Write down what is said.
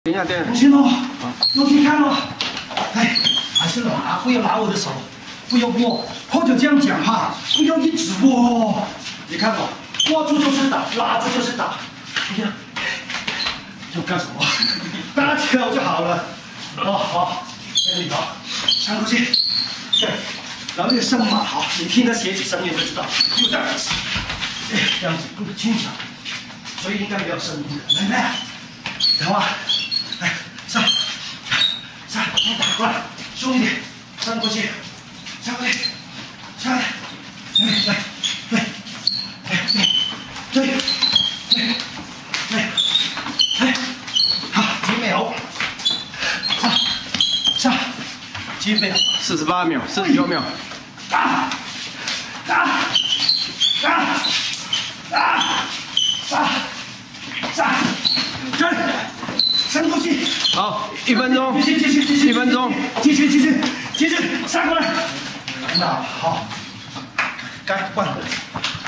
等一下，等一下。 行喽，有听看喽。哎，还是拿，不要拿我的手，不要握，或者这样讲哈，不要一直握。你看我，握住就是打，拉住就是打。你看，要干什么？打球就好了。哦，好，跟你好，穿过去。对，然后那个声嘛，好，你听他写起声音就知道，就这样子，这样子不是轻巧，所以应该没有声音的。来，等会。 来，上，你打过来，重一点，上过去，上过去，上来，来，好，几秒，上，几秒 ，48秒，49秒， 打，站。 伸过去， 好，1分钟， 继续 ，1分钟， 继续，上过来，那好，该换人。